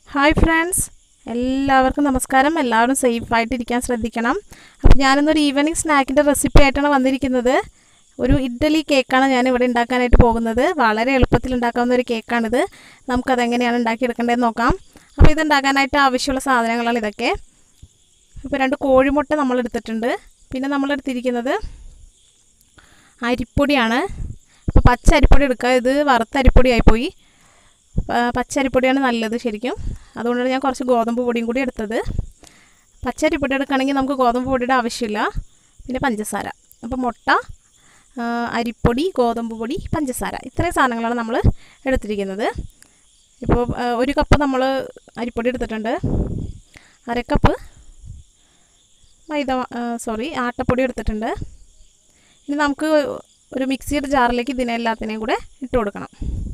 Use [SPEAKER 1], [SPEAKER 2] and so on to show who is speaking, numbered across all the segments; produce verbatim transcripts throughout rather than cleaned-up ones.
[SPEAKER 1] Hi friends, എല്ലാവർക്കും നമസ്കാരം. എല്ലാവരും സേഫായിട്ടിരിക്കാൻ ശ്രദ്ധിക്കണം. അപ്പോൾ ഞാനിന്നൊരു ഈവനിങ് സ്നാക്കിൻ്റെ റെസിപ്പി ആയിട്ടാണ് വന്നിരിക്കുന്നത്. ഒരു ഇഡ്ഡലി കേക്കാണ് ഞാനിവിടെ ഉണ്ടാക്കാനായിട്ട് പോകുന്നത്. വളരെ എളുപ്പത്തിൽ ഉണ്ടാക്കാവുന്ന ഒരു കേക്കാണിത്. നമുക്കതെങ്ങനെയാണ് ഉണ്ടാക്കിയെടുക്കേണ്ടതെന്ന് നോക്കാം. അപ്പോൾ ഇതുണ്ടാക്കാനായിട്ട് ആവശ്യമുള്ള സാധനങ്ങളാണ് ഇതൊക്കെ. ഇപ്പോൾ രണ്ട് കോഴിമുട്ട നമ്മളെടുത്തിട്ടുണ്ട്. പിന്നെ നമ്മളെടുത്തിരിക്കുന്നത് അരിപ്പൊടിയാണ്. ഇപ്പോൾ പച്ച അരിപ്പൊടി എടുക്കുക. ഇത് വറുത്ത അരിപ്പൊടിയായിപ്പോയി. പച്ചരിപ്പൊടിയാണ് നല്ലത് ശരിക്കും. അതുകൊണ്ടാണ് ഞാൻ കുറച്ച് ഗോതമ്പ് പൊടിയും കൂടി എടുത്തത്. പച്ചരിപ്പൊടി എടുക്കുകയാണെങ്കിൽ നമുക്ക് ഗോതമ്പ് പൊടിയുടെ ആവശ്യമില്ല. പിന്നെ പഞ്ചസാര. അപ്പോൾ മുട്ട, അരിപ്പൊടി, ഗോതമ്പ് പൊടി, പഞ്ചസാര, ഇത്രയും സാധനങ്ങളാണ് നമ്മൾ എടുത്തിരിക്കുന്നത്. ഇപ്പോൾ ഒരു കപ്പ് നമ്മൾ അരിപ്പൊടി എടുത്തിട്ടുണ്ട്. അര കപ്പ് മൈദ സോറി ആട്ടപ്പൊടി എടുത്തിട്ടുണ്ട്. ഇനി നമുക്ക് ഒരു മിക്സിയുടെ ജാറിലേക്ക് ഇതിനെല്ലാത്തിനെയും കൂടെ ഇട്ട് കൊടുക്കണം.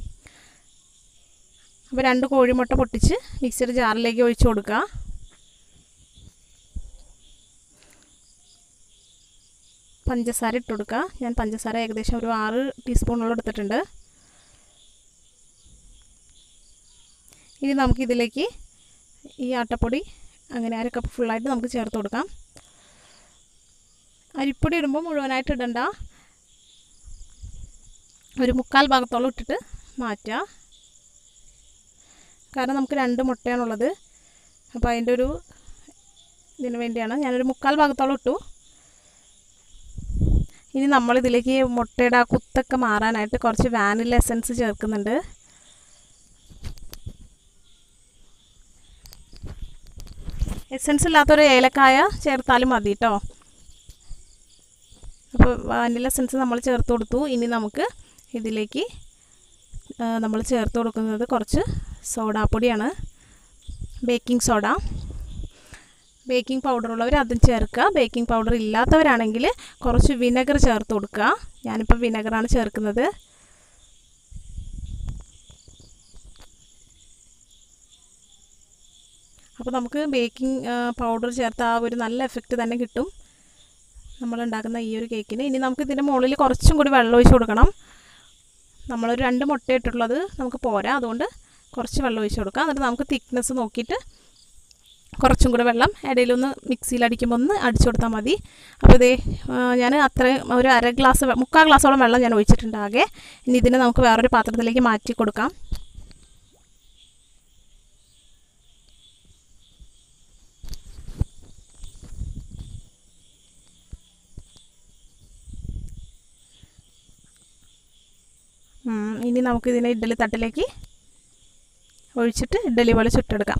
[SPEAKER 1] അപ്പോൾ രണ്ട് കോഴിമുട്ട പൊട്ടിച്ച് മിക്സിയുടെ ജാറിലേക്ക് ഒഴിച്ച് കൊടുക്കുക. പഞ്ചസാര ഇട്ട് കൊടുക്കുക. ഞാൻ പഞ്ചസാര ഏകദേശം ഒരു ആറ് ടീസ്പൂണോളം എടുത്തിട്ടുണ്ട്. ഇനി നമുക്കിതിലേക്ക് ഈ ആട്ടപ്പൊടി അങ്ങനെ അര കപ്പ് ഫുള്ളായിട്ട് നമുക്ക് ചേർത്ത് കൊടുക്കാം. അരിപ്പൊടി ഇടുമ്പോൾ മുഴുവനായിട്ട് ഇടണ്ട, ഒരു മുക്കാൽ ഭാഗത്തോളം ഇട്ടിട്ട് മാറ്റുക. കാരണം നമുക്ക് രണ്ട് മുട്ടയാണുള്ളത്. അപ്പോൾ അതിൻ്റെ ഒരു ഇതിന് വേണ്ടിയാണ് ഞാനൊരു മുക്കാൽ ഭാഗത്തോളം ഇട്ടു. ഇനി നമ്മളിതിലേക്ക് മുട്ടയുടെ ആ കുത്തൊക്കെ മാറാനായിട്ട് കുറച്ച് വാനില എസൻസ് ചേർക്കുന്നുണ്ട്. എസൻസ് ഇല്ലാത്തൊരു ഏലക്കായ ചേർത്താലും മതി കേട്ടോ. അപ്പോൾ വാനില എസൻസ് നമ്മൾ ചേർത്ത് കൊടുത്തു. ഇനി നമുക്ക് ഇതിലേക്ക് നമ്മൾ ചേർത്ത് കൊടുക്കുന്നത് കുറച്ച് സോഡാപ്പൊടിയാണ്, ബേക്കിംഗ് സോഡ. ബേക്കിംഗ് പൗഡർ ഉള്ളവർ അതും ചേർക്കുക. ബേക്കിംഗ് പൗഡർ ഇല്ലാത്തവരാണെങ്കിൽ കുറച്ച് വിനെഗർ ചേർത്ത് കൊടുക്കുക. ഞാനിപ്പോൾ വിനെഗറാണ് ചേർക്കുന്നത്. അപ്പോൾ നമുക്ക് ബേക്കിംഗ് പൗഡർ ചേർത്ത ആ ഒരു നല്ല എഫക്റ്റ് തന്നെ കിട്ടും നമ്മളുണ്ടാക്കുന്ന ഈ ഒരു കേക്കിന്. ഇനി നമുക്ക് ഇതിൻ്റെ മുകളിൽ കുറച്ചും കൂടി വെള്ളം ഒഴിച്ച് കൊടുക്കണം. നമ്മളൊരു രണ്ട് മുട്ട ഇട്ടിട്ടുള്ളത് നമുക്ക് പോരാ, അതുകൊണ്ട് കുറച്ച് വെള്ളം ഒഴിച്ച് കൊടുക്കാം. എന്നിട്ട് നമുക്ക് തിക്നെസ് നോക്കിയിട്ട് കുറച്ചും കൂടെ വെള്ളം ഇടയിലൊന്ന് മിക്സിയിലടിക്കുമ്പോൾ ഒന്ന് അടിച്ചു കൊടുത്താൽ മതി. അപ്പോൾ ഇതേ ഞാൻ അത്രയും ഒരു അര ഗ്ലാസ് മുക്കാൽ ഗ്ലാസോളം വെള്ളം ഞാൻ ഒഴിച്ചിട്ടുണ്ട് ആകെ. ഇനി ഇതിനെ നമുക്ക് വേറൊരു പാത്രത്തിലേക്ക് മാറ്റി കൊടുക്കാം. ഇനി നമുക്കിതിനെ ഇഡ്ഡലി തട്ടിലേക്ക് ഒഴിച്ചിട്ട് ഇഡ്ഡലി പോലെ ചുട്ടെടുക്കാം.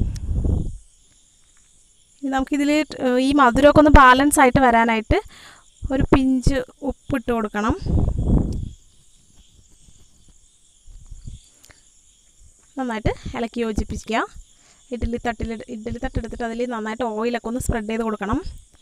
[SPEAKER 1] ഇനി നമുക്കിതിൽ ഈ മധുരമൊക്കെ ഒന്ന് ബാലൻസ് ആയിട്ട് വരാനായിട്ട് ഒരു പിഞ്ച് ഉപ്പിട്ട് കൊടുക്കണം. നന്നായിട്ട് ഇളക്കി യോജിപ്പിക്കുക. ഇഡ്ഡലി തട്ടിൽ ഇഡ്ഡലി തട്ടെടുത്തിട്ട് അതിൽ നന്നായിട്ട് ഓയിലൊക്കെ ഒന്ന് സ്പ്രെഡ് ചെയ്ത് കൊടുക്കണം.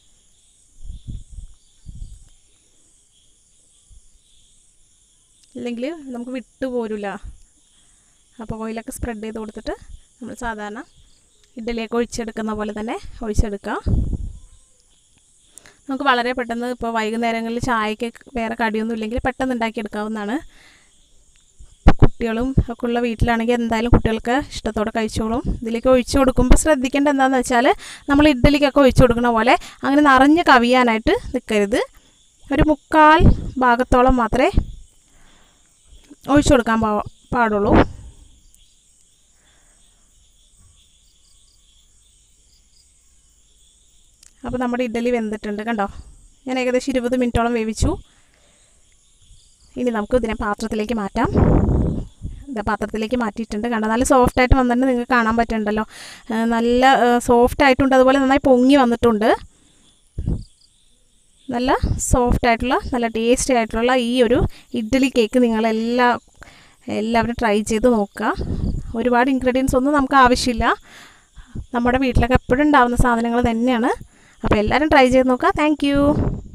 [SPEAKER 1] ഇല്ലെങ്കിൽ നമുക്ക് വിട്ടു പോരില്ല. അപ്പോൾ ഓയിലൊക്കെ സ്പ്രെഡ് ചെയ്ത് കൊടുത്തിട്ട് നമ്മൾ സാധാരണ ഇഡ്ഡലിയൊക്കെ ഒഴിച്ചെടുക്കുന്ന പോലെ തന്നെ ഒഴിച്ചെടുക്കുക. നമുക്ക് വളരെ പെട്ടെന്ന് ഇപ്പോൾ വൈകുന്നേരങ്ങളിൽ ചായക്ക് വേറെ കടിയൊന്നും ഇല്ലെങ്കിൽ പെട്ടെന്ന് ഉണ്ടാക്കിയെടുക്കാവുന്നതാണ്. കുട്ടികളും ഒക്കെ ഉള്ള വീട്ടിലാണെങ്കിൽ എന്തായാലും കുട്ടികൾക്ക് ഇഷ്ടത്തോടെ കഴിച്ചോളും. ഇതിലേക്ക് ഒഴിച്ചു കൊടുക്കുമ്പോൾ ശ്രദ്ധിക്കേണ്ട എന്താണെന്ന് വെച്ചാൽ നമ്മൾ ഇഡ്ഡലിക്കൊക്കെ ഒഴിച്ചു കൊടുക്കുന്ന പോലെ അങ്ങനെ നിറഞ്ഞ് കവിയാനായിട്ട് നിൽക്കരുത്. ഒരു മുക്കാൽ ഭാഗത്തോളം മാത്രമേ ഒഴിച്ചു കൊടുക്കാൻ പാ പാടുള്ളൂ അപ്പോൾ നമ്മുടെ ഇഡ്ഡലി വെന്തിട്ടുണ്ട് കണ്ടോ. ഞാൻ ഏകദേശം ഇരുപത് മിനിറ്റോളം വേവിച്ചു. ഇനി നമുക്ക് ഇതിനെ പാത്രത്തിലേക്ക് മാറ്റാം. ഇതാ പാത്രത്തിലേക്ക് മാറ്റിയിട്ടുണ്ട്. കണ്ടോ, നല്ല സോഫ്റ്റായിട്ട് വന്നിട്ട് നിങ്ങൾക്ക് കാണാൻ പറ്റുന്നുണ്ടല്ലോ. നല്ല സോഫ്റ്റായിട്ടുണ്ട്, അതുപോലെ നന്നായി പൊങ്ങി വന്നിട്ടുണ്ട്. നല്ല സോഫ്റ്റായിട്ടുള്ള നല്ല ടേസ്റ്റി ആയിട്ടുള്ള ഈ ഒരു ഇഡ്ഡലി കേക്ക് നിങ്ങളെല്ലാ എല്ലാവരും ട്രൈ ചെയ്ത് നോക്കുക. ഒരുപാട് ഇൻഗ്രീഡിയൻസ് ഒന്നും നമുക്ക് ആവശ്യമില്ല. നമ്മുടെ വീട്ടിലൊക്കെ എപ്പോഴും ഉണ്ടാകുന്ന സാധനങ്ങൾ തന്നെയാണ്. അപ്പോൾ എല്ലാവരും ട്രൈ ചെയ്ത് നോക്കുക. താങ്ക്